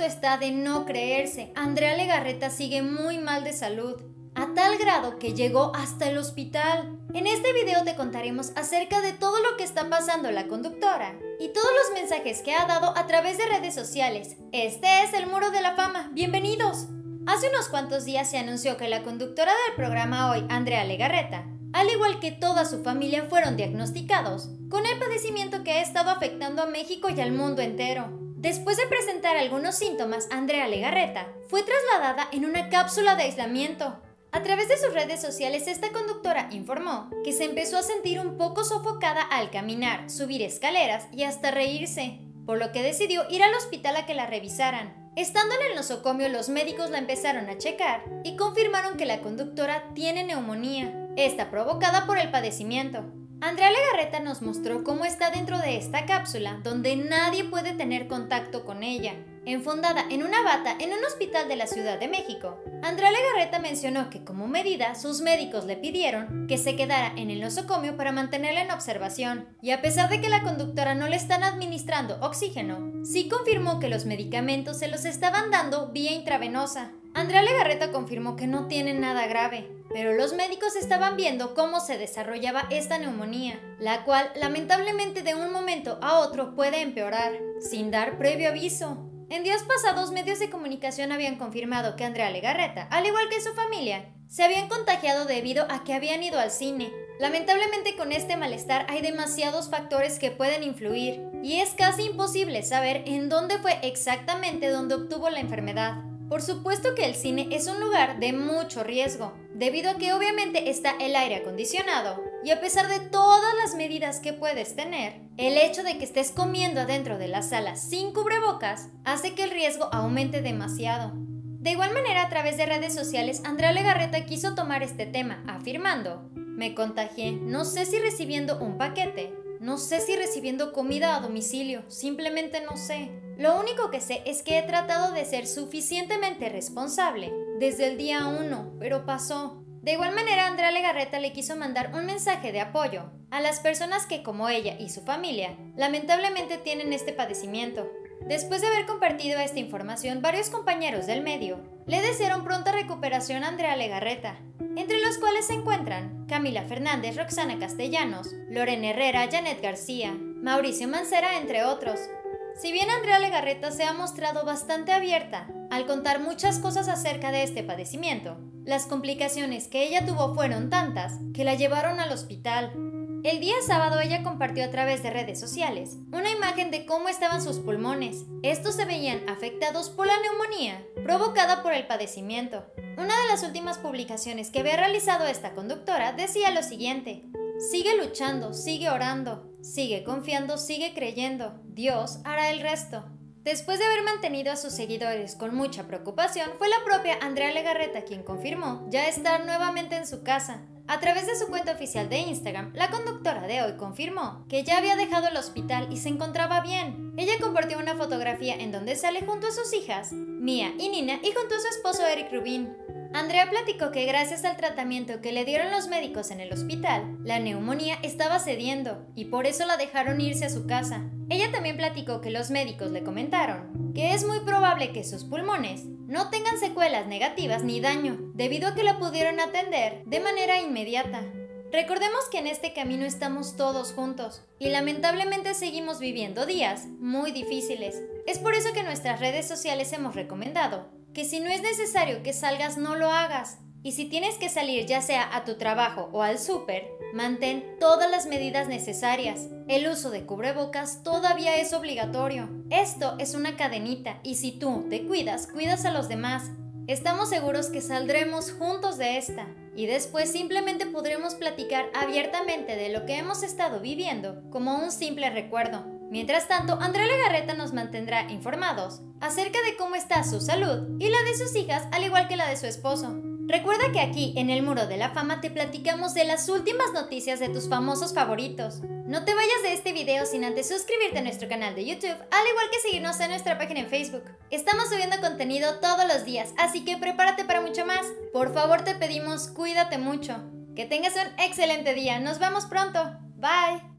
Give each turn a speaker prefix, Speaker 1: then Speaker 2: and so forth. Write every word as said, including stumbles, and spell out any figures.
Speaker 1: está de no creerse. Andrea Legarreta sigue muy mal de salud, a tal grado que llegó hasta el hospital. En este video te contaremos acerca de todo lo que está pasando la conductora y todos los mensajes que ha dado a través de redes sociales. Este es el Muro de la Fama. ¡Bienvenidos! Hace unos cuantos días se anunció que la conductora del programa Hoy, Andrea Legarreta, al igual que toda su familia, fueron diagnosticados con el padecimiento que ha estado afectando a México y al mundo entero. Después de presentar algunos síntomas, Andrea Legarreta fue trasladada en una cápsula de aislamiento. A través de sus redes sociales, esta conductora informó que se empezó a sentir un poco sofocada al caminar, subir escaleras y hasta reírse, por lo que decidió ir al hospital a que la revisaran. Estando en el nosocomio, los médicos la empezaron a checar y confirmaron que la conductora tiene neumonía, esta provocada por el padecimiento. Andrea Legarreta nos mostró cómo está dentro de esta cápsula, donde nadie puede tener contacto con ella. Enfundada en una bata en un hospital de la Ciudad de México, Andrea Legarreta mencionó que como medida sus médicos le pidieron que se quedara en el nosocomio para mantenerla en observación, y a pesar de que la conductora no le están administrando oxígeno, sí confirmó que los medicamentos se los estaban dando vía intravenosa. Andrea Legarreta confirmó que no tiene nada grave, pero los médicos estaban viendo cómo se desarrollaba esta neumonía, la cual lamentablemente de un momento a otro puede empeorar, sin dar previo aviso. En días pasados, medios de comunicación habían confirmado que Andrea Legarreta, al igual que su familia, se habían contagiado debido a que habían ido al cine. Lamentablemente, con este malestar hay demasiados factores que pueden influir, y es casi imposible saber en dónde fue exactamente donde obtuvo la enfermedad. Por supuesto que el cine es un lugar de mucho riesgo, debido a que obviamente está el aire acondicionado, y a pesar de todas las medidas que puedes tener, el hecho de que estés comiendo adentro de la sala sin cubrebocas hace que el riesgo aumente demasiado. De igual manera, a través de redes sociales, Andrea Legarreta quiso tomar este tema, afirmando: "Me contagié, no sé si recibiendo un paquete, no sé si recibiendo comida a domicilio, simplemente no sé. Lo único que sé es que he tratado de ser suficientemente responsable desde el día uno, pero pasó". De igual manera, Andrea Legarreta le quiso mandar un mensaje de apoyo a las personas que, como ella y su familia, lamentablemente tienen este padecimiento. Después de haber compartido esta información, varios compañeros del medio le desearon pronta recuperación a Andrea Legarreta, entre los cuales se encuentran Camila Fernández, Roxana Castellanos, Lorena Herrera, Janet García, Mauricio Mancera, entre otros. Si bien Andrea Legarreta se ha mostrado bastante abierta al contar muchas cosas acerca de este padecimiento, las complicaciones que ella tuvo fueron tantas que la llevaron al hospital. El día sábado ella compartió a través de redes sociales una imagen de cómo estaban sus pulmones. Estos se veían afectados por la neumonía provocada por el padecimiento. Una de las últimas publicaciones que había realizado esta conductora decía lo siguiente: "Sigue luchando, sigue orando, sigue confiando, sigue creyendo. Dios hará el resto". Después de haber mantenido a sus seguidores con mucha preocupación, fue la propia Andrea Legarreta quien confirmó ya estar nuevamente en su casa. A través de su cuenta oficial de Instagram, la conductora de Hoy confirmó que ya había dejado el hospital y se encontraba bien. Ella compartió una fotografía en donde sale junto a sus hijas, Mía y Nina, y junto a su esposo Eric Rubin. Andrea platicó que gracias al tratamiento que le dieron los médicos en el hospital, la neumonía estaba cediendo y por eso la dejaron irse a su casa. Ella también platicó que los médicos le comentaron que es muy probable que sus pulmones no tengan secuelas negativas ni daño, debido a que la pudieron atender de manera inmediata. Recordemos que en este camino estamos todos juntos y lamentablemente seguimos viviendo días muy difíciles. Es por eso que en nuestras redes sociales hemos recomendado que si no es necesario que salgas, no lo hagas. Y si tienes que salir, ya sea a tu trabajo o al súper, mantén todas las medidas necesarias. El uso de cubrebocas todavía es obligatorio. Esto es una cadenita y si tú te cuidas, cuidas a los demás. Estamos seguros que saldremos juntos de esta y después simplemente podremos platicar abiertamente de lo que hemos estado viviendo como un simple recuerdo. Mientras tanto, Andrea Legarreta nos mantendrá informados acerca de cómo está su salud y la de sus hijas, al igual que la de su esposo. Recuerda que aquí en el Muro de la Fama te platicamos de las últimas noticias de tus famosos favoritos. No te vayas de este video sin antes suscribirte a nuestro canal de YouTube, al igual que seguirnos en nuestra página en Facebook. Estamos subiendo contenido todos los días, así que prepárate para mucho más. Por favor, te pedimos, cuídate mucho. Que tengas un excelente día. Nos vemos pronto. Bye.